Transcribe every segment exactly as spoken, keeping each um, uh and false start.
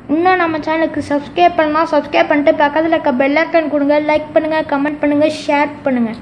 இன்னும் நம்ம சேனலுக்கு சப்ஸ்கிரைப் பண்ணலாம். சப்ஸ்கிரைப் பண்ணிட்டு பக்கத்தில் இருக்க பெல் ஐக்கான் கொடுங்க. லைக் பண்ணுங்கள், கமெண்ட் பண்ணுங்கள், ஷேர் பண்ணுங்கள்.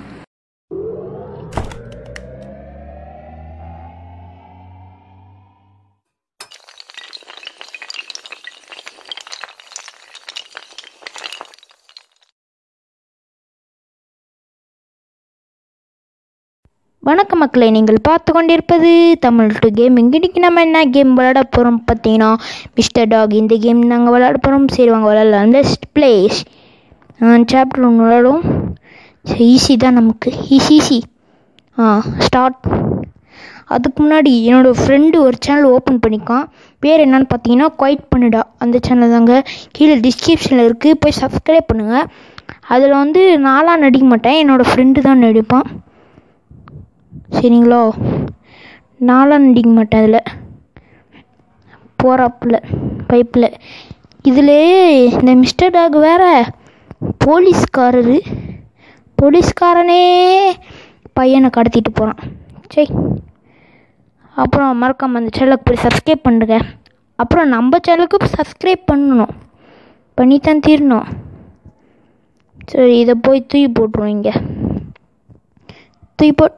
வணக்கம் மக்களை, நீங்கள் பார்த்து கொண்டிருப்பது தமிழ் டு கேமிங். இன்றைக்கி நம்ம என்ன கேம் விளையாட போகிறோம் பார்த்தீங்கன்னா மிஸ்டர் டாக். இந்த கேம் நாங்கள் விளையாட போகிறோம். சரி வாங்க விளையாடலாம். லெட்ஸ் பிளேஸ் சாப்டர் ஒன்று விளையாடும். சரி ஈஸி தான் நமக்கு, ஈஸி ஈஸி ஆ ஸ்டார்ட். அதுக்கு முன்னாடி என்னோடய ஃப்ரெண்டு ஒரு சேனல் ஓப்பன் பண்ணிக்கான். பேர் என்னன்னு பார்த்தீங்கன்னா குவைட் பண்ணிடா. அந்த சேனல் தாங்க கீழே டிஸ்கிரிப்ஷனில் இருக்குது, போய் சப்ஸ்கிரைப் பண்ணுங்கள். அதில் வந்து நானாக நடிக்க மாட்டேன், என்னோடய ஃப்ரெண்டு தான் நடிப்பான். சரிங்களா, நான்லாம் நடிக்க மாட்டேன் அதில், போகிறாப்புல பைப்பில். இதில் இந்த மிஸ்டர் டாக் வேறு போலீஸ்காரரு, போலீஸ்காரனே பையனை கடத்திட்டு போகிறான். சரி, அப்புறம் மறக்காமல் அந்த சேனலுக்கு போய் சப்ஸ்கிரைப் பண்ணுங்க. அப்புறம் நம்ம சேனலுக்கு சப்ஸ்கிரைப் பண்ணணும், பண்ணித்தான் தீரணும். சரி, இதை போய் தூக்கி போட்டுருவோம். இங்கே தூக்கி போட்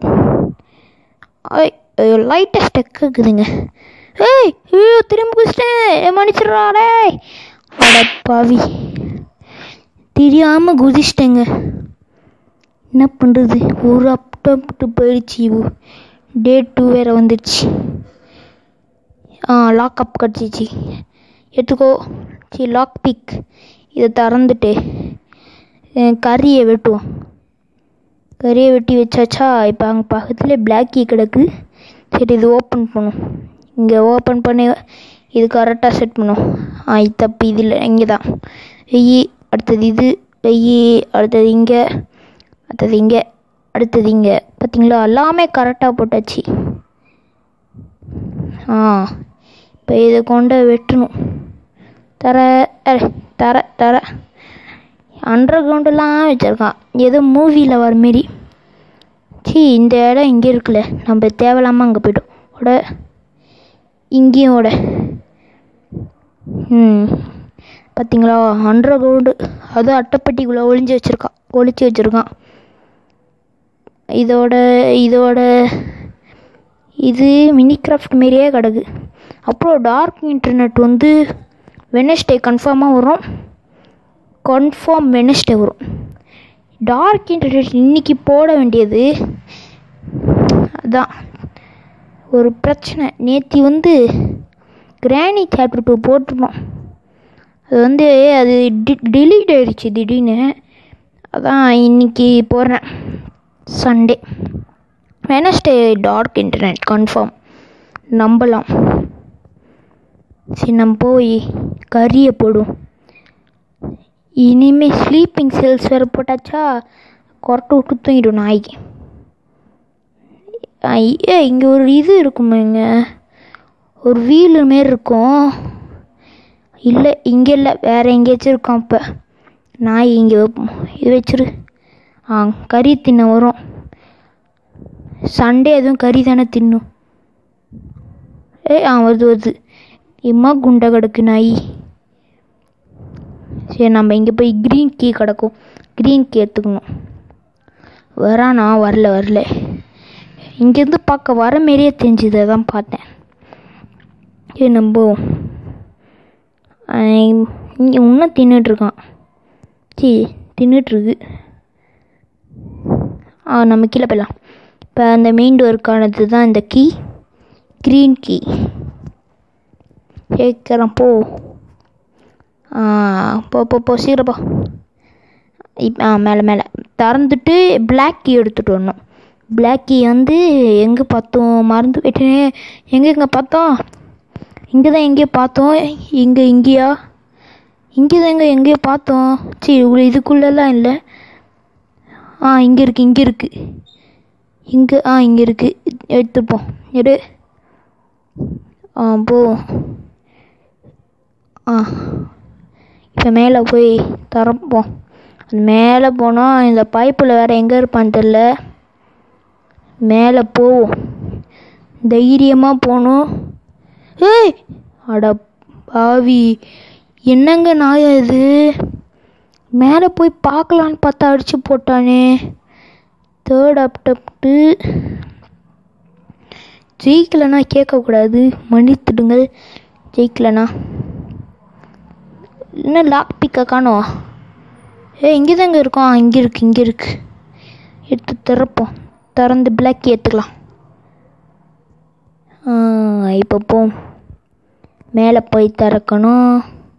லைட்டாக ஸ்டெக் இருக்குதுங்க. ஏய் ஐயோ திரும்ப குதிச்சிட்டேன், மன்னிச்சிடுறாடே. அட பாவி, தெரியாமல் குதிச்சிட்டேங்க. என்ன பண்ணுறது, ஒரு அப்ட்டு போயிடுச்சு. டே டூ வேறு வந்துடுச்சு. ஆ லாக்அப் கிடச்சிச்சு, எடுத்துக்கோ. சரி லாக் பிக், இதை திறந்துட்டு கறியை வெட்டுவோம். கறியை வெட்டி வச்சாச்சா. இப்போ அங்கே பக்கத்துலேயே பிளாக் கீ கிடக்கு. சரி இது ஓப்பன் பண்ணும். இங்கே ஓப்பன் பண்ணி இது கரெக்டாக செட் பண்ணும். ஆ இது தப்பு, இதில் இங்கே தான் வெய்யி. அடுத்தது இது வெய்யி, அடுத்தது இங்கே, அடுத்தது இங்கே, அடுத்தது இங்கே. பார்த்தீங்களா, எல்லாமே கரெக்டாக போட்டாச்சு. ஆ இப்போ இதை கொண்டு வெட்டணும். தர தர தர அண்டர் கிரவுண்டெல்லாம் வச்சுருக்கான், ஏதோ மூவியில் வர மாரி. சி இந்த இடம் இங்கே இருக்குல்ல, நம்ம தேவையில்லாமல் அங்கே போய்ட்டோம். ஓட இங்கேயும் ஓட. ம் பார்த்தீங்களா, அண்டர் கிரவுண்டு அதுவும் அட்டைப்பட்டிக்குள்ளே ஒளிஞ்சு வச்சுருக்கான், ஒளிச்சு வச்சுருக்கான். இதோட இதோட இது மினி கிராஃப்ட் மாரியே கிடக்கு. அப்புறம் டார்க் இன்டர்நெட் வந்து வெனஸ்டே கன்ஃபார்மாக வரும், கன்ஃபார்ம் வெனஸ்டே வரும். டார்க் இன்டர்நெட் இன்றைக்கி போட வேண்டியது, அதான் ஒரு பிரச்சனை. நேற்று வந்து கிராணி சாப்டர் டூ போட்டிருந்தோம், அது வந்து அது டி டிலீட் ஆகிடுச்சு திடீர்னு. அதான் இன்றைக்கி போடுறேன், Sunday. Wednesday dark internet confirm, நம்பலாம். சரி நம்ம போய் கறியை போடுவோம். இனிமேல் ஸ்லீப்பிங் செல்ஸ் வேறு போட்டாச்சா, கொரட்டை விட்டு தூங்கிடும் நாய்க்கு. ஏ இங்கே ஒரு இது இருக்குமா, இங்கே ஒரு வீலு மாரி இருக்கும். இல்லை இங்கே இல்லை, வேறு எங்கேயாச்சும் இருக்கும். அப்போ நாய் இங்கே வைப்போம், இது வச்சிரு. ஆ கறி தின்ன வரும். சண்டே எதுவும் கறி தானே தின்னும். ஏ ஆ வருது வருது, இம்மா குண்டை கிடக்கு நாய். சரி நம்ம இங்கே போய் க்ரீன் கீ கிடக்கும், க்ரீன் கீ எடுத்துக்கணும். வரானா, வரல வரல. இங்கேருந்து பார்க்க வர மாரியே தெரிஞ்சுது, தான் பார்த்தேன். சரி நம்ம இங்கே இன்னும் தின்னுட்ருக்கான். சரி தின்னுட்ருக்கு. ஆ நம்ம கீழே போயிடலாம். இப்போ அந்த மெயின் டோருக்கானது தான் இந்த கீ, க்ரீன் கீ. கேட்குறேன் போ. போ போ போ சீக்கிரப்பா. இப் ஆ மேலே மேலே திறந்துட்டு பிளாக் கீ எடுத்துகிட்டு வரணும். பிளாக் கீ வந்து எங்கே பார்த்தோம், மறந்து போயிட்டேனே. எங்கே இங்கே பார்த்தோம், இங்கே தான் எங்கேயோ பார்த்தோம். இங்கே இங்கேயா, இங்கே தான் எங்கே எங்கேயோ பார்த்தோம். சரி இதுக்குள்ளெல்லாம் இல்லை. ஆ இங்கே இருக்குது, இங்கே இருக்குது, இங்கே ஆ இங்கே இருக்குது. எடுத்துப்போம், எடு. ஆ போ. ஆ இப்போ மேலே போய் திறப்போம். மேலே போனால் இந்த பைப்பில் வேறு எங்கே இருப்பான்னு தெரில. மேலே போவோம், தைரியமாக போகணும். ஏய் அட பாவி, என்னங்க நாயா இது? மேலே போய் பார்க்கலான்னு பார்த்தா அடித்து போட்டானே. தேர்ட் அப்டப்ட்டு ஜெயிக்கலைன்னா கேட்கக்கூடாது, மன்னித்துடுங்கள். ஜெயிக்கலைண்ணா என்ன லாக் பிக்கை காணோம்? ஏ இங்கே தாங்க இருக்கோம். இங்கே இருக்கு இங்கே இருக்கு எடுத்து திறப்போம். திறந்து பிளாக் ஏற்றுக்கலாம். இப்போ போ, மேலே போய் திறக்கணும்.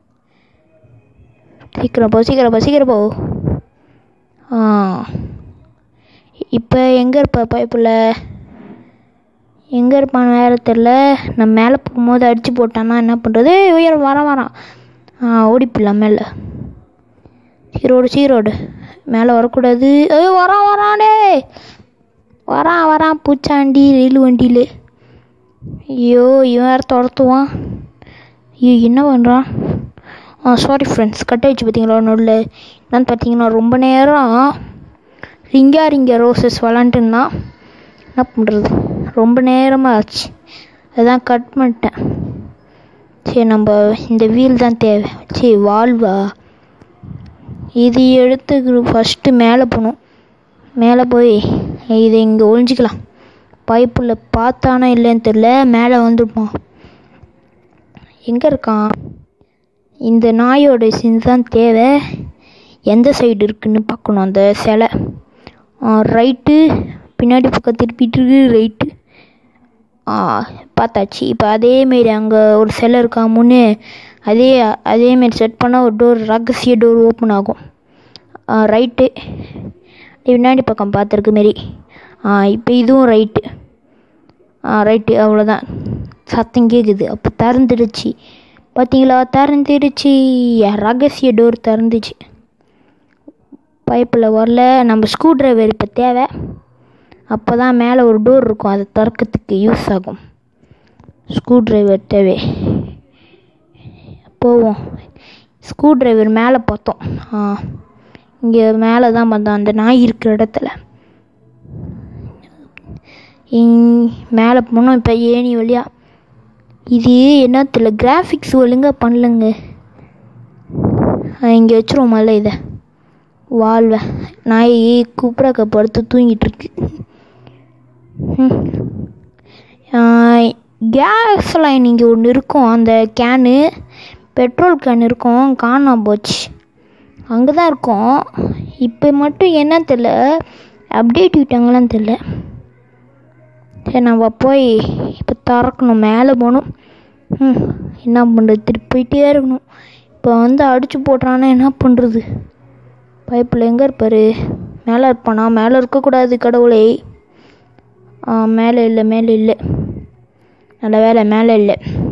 சீக்கிரம் போ சீக்கிரம் போ சீக்கிரம் போ. ஆ இப்போ எங்கே இருப்ப பைப்பில்? எங்கே இருப்பான்னு வேறு தெரில. நான் மேலே போகும்போது அடித்து போட்டான்னா என்ன பண்ணுறது? உயர வரான் வரான். ஆ ஓடிப்பிடலாம் மேலே. சீரோடு சீரோடு மேலே வரக்கூடாது. ஐயோ வரான் வரானே, வரான் வரான் பூச்சாண்டி ரயில் வண்டியில். ஐயோ இவன் வேறு துரத்துவான். ஐயோ என்ன பண்ணுறான்? ஆ சாரி ஃப்ரெண்ட்ஸ், கட் ஆகிடுச்சு பார்த்தீங்களா நோடில். என்னன்னு பார்த்தீங்கன்னா ரொம்ப நேரம் ரிங்கா ரிங்கா ரோசஸ் விளாண்டுன்னா என்ன பண்ணுறது, ரொம்ப நேரமாக ஆச்சு, அதான் கட் பண்ணிட்டேன். சரி நம்ம இந்த வீல் தான் தேவை. சரி வால்வா இது எடுத்து ஃபஸ்ட்டு மேலே போகணும். மேலே போய் இதை இங்கே ஒழிஞ்சிக்கலாம். பைப்பில் பார்த்தானா இல்லைன்னு தெரில, மேலே வந்துருப்பான். எங்கே இருக்கான்? இந்த நாயோட சின் தான் தேவை. எந்த சைடு இருக்குன்னு பார்க்கணும். அந்த சிலை ரைட்டு, பின்னாடி பக்கம் திருப்பிட்டு இருக்கு ரைட்டு. ஆ பார்த்தாச்சு. இப்போ அதேமாரி அங்கே ஒரு சிலை இருக்கா முன்னே, அதே அதேமாரி செட் பண்ணால் ஒரு டோர், ரகசிய டோர் ஓப்பன் ஆகும். ரைட்டு பின்னாடி பக்கம் பார்த்துருக்கு மாரி. ஆ இப்போ இதுவும் ரைட்டு. ஆ ரைட்டு அவ்வளோதான். சத்தம் கேட்குது. அப்போ திறந்துடுச்சு பார்த்தீங்களா? திறந்துடுச்சு. ரகசிய டோர் திறந்துச்சு. பைப்பில் வரல. நம்ம ஸ்க்ரூ ட்ரைவர் இப்போ தேவை. அப்போ தான் மேலே ஒரு டோர் இருக்கும், அதை திறக்கிறதுக்கு யூஸ் ஆகும். ஸ்க்ரூ ட்ரைவர் தேவை. போவோம். ஸ்க்ரூ ட்ரைவர் மேலே பார்த்தோம். ஆ இங்கே மேலே தான் பார்த்தோம், அந்த நாய் இருக்கிற இடத்துல. இங் மேலே போனோம். இப்போ ஏணி வழியா. இது என்னத்துல கிராஃபிக்ஸ் ஒழுங்காக பண்ணலங்க. இங்கே வச்சுருவோமல்ல இதை வால்வை. நாய் கூப்பிடாக்க படுத்து தூங்கிட்டுருக்கு. கேஸ் லைன் இங்கே ஒன்று இருக்கும். அந்த கேனு பெட்ரோல் கேன் இருக்கும், காணாம போச்சு. அங்கே தான் இருக்கும். இப்போ மட்டும் என்ன தெரில, அப்டேட் விட்டாங்களான்னு தெரில. சரி நம்ம போய் இப்போ திறக்கணும். மேலே போகணும். ம் என்ன பண்ணுறது, திருப்பி போயிட்டே இருக்கணும். இப்போ வந்து அடித்து போடுறான்னா என்ன பண்ணுறது? பைப்பில் எங்கே இருப்பார்? மேலே இருப்பானா? மேலே இருக்கக்கூடாது கடவுளே. ஆ மேலே இல்லை மேலே இல்லை. நல்ல வேலை மேலே இல்லை.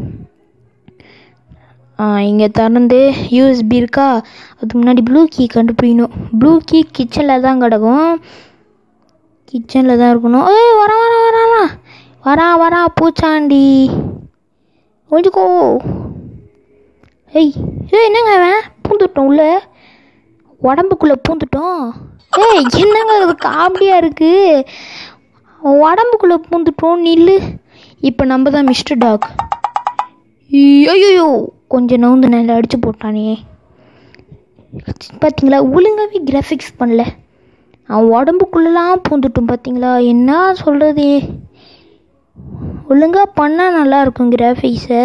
ஆ இங்கே திறந்து யூஎஸ்பி இருக்கா? அதுக்கு முன்னாடி ப்ளூ கீ கண்டுபிடிக்கணும். ப்ளூ கீ கிச்சனில் தான் கிடக்கும். கிச்சனில் தான் இருக்கணும். ஏய் வரா வரா வரா வரா வரா பூச்சாண்டி ஒழிஞ்சுக்கோ. ஏய் ஏய் என்னங்க அவன் பூந்துட்டோம் உள்ள, உடம்புக்குள்ளே பூந்துட்டோம். ஏய் என்னங்க அது காமெடியாக இருக்குது, உடம்புக்குள்ளே பூந்துட்டோம். நில்லு. இப்போ நம்ம தான் மிஸ்டர் டாக். ஐயோ கொஞ்சம் நவுந்து நல்லா அடித்து போட்டானே. பார்த்தீங்களா ஒழுங்காகவே கிராஃபிக்ஸ் பண்ணல. அவன் உடம்புக்குள்ளெலாம் பூந்துட்டோம் பார்த்தீங்களா? என்ன சொல்கிறது, ஒழுங்காக பண்ணால் நல்லாயிருக்கும் கிராஃபிக்ஸை.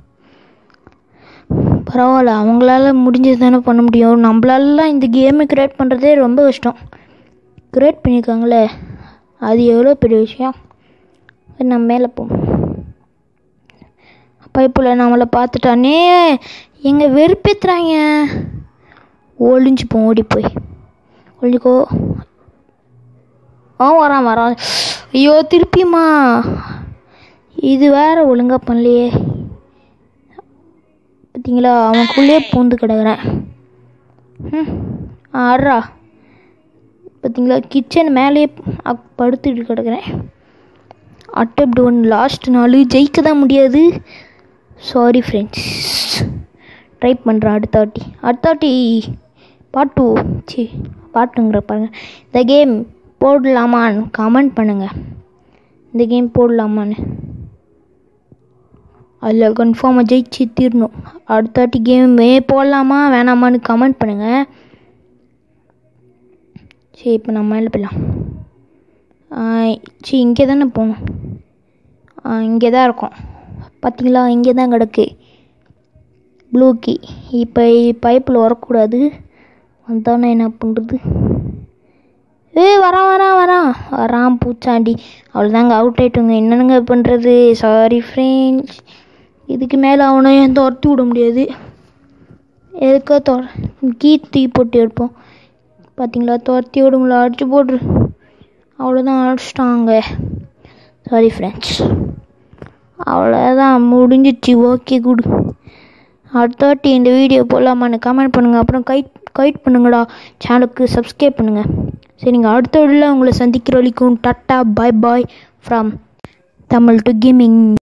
பரவாயில்ல, அவங்களால முடிஞ்சது தானே பண்ண முடியும். நம்மளாலலாம் இந்த கேமை க்ரியேட் பண்ணுறதே ரொம்ப கஷ்டம். க்ரியேட் பண்ணியிருக்காங்களே அது எவ்வளோ பெரிய விஷயம். நம்ம மேலே போ. பைப்பில் நம்மளை பார்த்துட்டானே, எங்கே வெறுப்பேற்றுறாங்க. ஒளிஞ்சுப்போம், ஓடி போய் ஒழிஞ்சுக்கோ. ஆ வரான் வரான். ஐயோ திருப்பியுமா? இது வேறு ஒழுங்காக பண்ணலையே. பார்த்தீங்களா அவனுக்குள்ளே பூந்து கிடக்குறேன். ம் ஆடுறா. பார்த்தீங்களா கிச்சன் மேலேயே படுத்துட்டு கிடக்குறேன். அட்டெப்ட் ஒன் லாஸ்ட் நாலு ஜெயிக்க தான் முடியாது. சாரி ஃப்ரெண்ட்ஸ், ட்ரை பண்ணுறேன் அடுத்த வாட்டி. அடுத்த வாட்டி பார்ட் டூ சி பாட்டுங்கிற பாருங்க. இந்த கேம் போடலாமான்னு கமெண்ட் பண்ணுங்கள். இந்த கேம் போடலாமான்னு. அதில் கன்ஃபார்மாக ஜெயிச்சு தீரணும். அடுத்த வாட்டி கேமே போடலாமா வேணாமான்னு கமெண்ட் பண்ணுங்கள். சரி, இப்போ நம்ம மேலே போயிடலாம். சரி, இங்கே தானே போகணும். இங்கே தான் இருக்கும் பார்த்தீங்களா, இங்கே தான் கிடக்கு ப்ளூ கீ. இப்போ பைப்பில் வரக்கூடாது, வந்தானே என்ன பண்ணுறது? ஏ வரான் வரான் வரான் வரான் பூச்சாண்டி. அவ்வளோதாங்க, அவுட் ஆகிட்டுங்க. என்னென்னங்க பண்ணுறது? Sorry friends. இதுக்கு மேலே அவனையும் துரத்தி விட முடியாது. எதுக்கோ தொ கீ தூக்கி போட்டு எடுப்போம். பார்த்தீங்களா, துரத்தி விடுங்களா, அடிச்சு போட்ரு. அவ்வளோதான், அடிச்சிட்டாங்க. சாரி ஃப்ரெண்ட்ஸ், அவ்வளோதான் முடிஞ்சிச்சு. Okay good. அடுத்த வாட்டி இந்த வீடியோ போடலாமான்னு கமெண்ட் பண்ணுங்கள். அப்புறம் கைட் கைட் பண்ணுங்கடா, சேனலுக்கு சப்ஸ்கிரைப் பண்ணுங்கள். சரிங்க, அடுத்த வீடியோவில் உங்களை சந்திக்கிற வரைக்கும் ta-ta bye bye from Tamil to gaming.